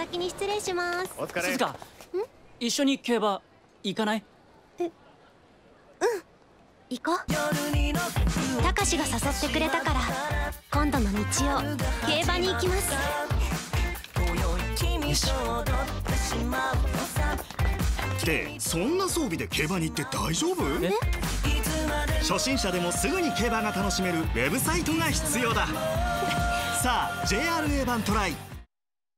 先に失礼します。 お疲れ。 鈴鹿、一緒に競馬行かない？ 行こう。たかしが誘ってくれたから今度の日曜競馬に行きます。 よし。 ってそんな装備で競馬に行って大丈夫？初心者でもすぐに競馬が楽しめるウェブサイトが必要だ。さあ JRA 版トライ。